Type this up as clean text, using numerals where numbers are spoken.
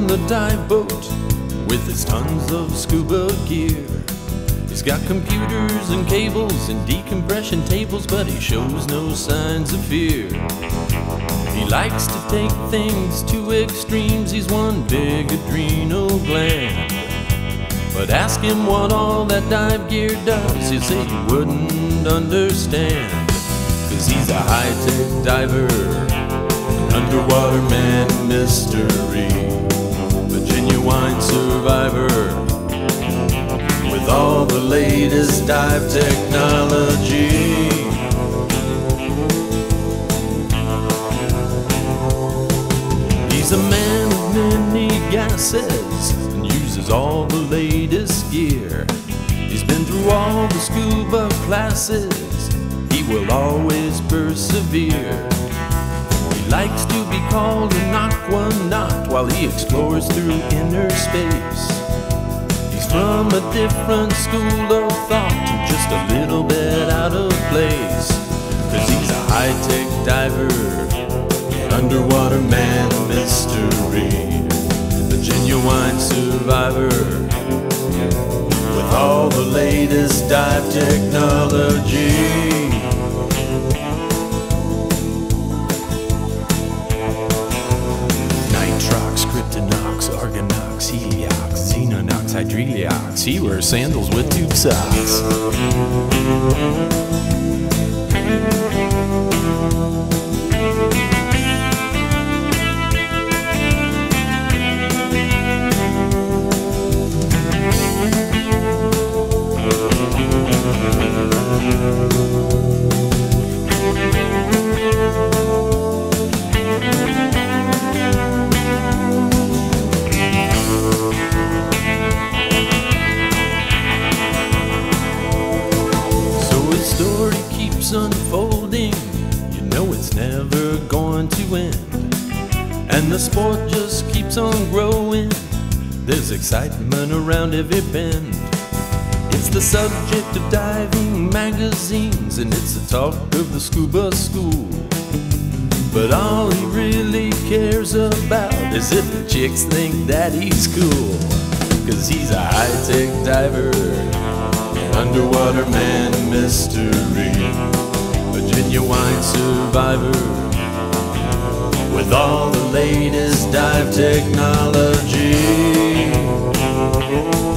the dive boat with his tons of scuba gear. He's got computers and cables and decompression tables, but he shows no signs of fear. He likes to take things to extremes, he's one big adrenal gland. But ask him what all that dive gear does, he'll say you wouldn't understand. 'Cause he's a high-tech diver, an underwater man mystery, a genuine survivor with all the latest dive technology. He's a man of many gases and uses all the latest gear. He's been through all the scuba classes, he will always persevere. He likes to be called an aquanaut while he explores through inner space. He's from a different school of thought and just a little bit out of place. 'Cause he's a high-tech diver, an underwater man mystery, a genuine survivor with all the latest dive technology. Nitrox, Kryptonox, Argonox, Heliox, Xenonox, Hydreliox. He wears sandals with tube socks. Story keeps unfolding, you know it's never going to end. And the sport just keeps on growing, there's excitement around every bend. It's the subject of diving magazines, and it's the talk of the scuba school. But all he really cares about is if the chicks think that he's cool. 'Cause he's a high-tech diver, underwater man mystery, a genuine survivor with all the latest dive technology.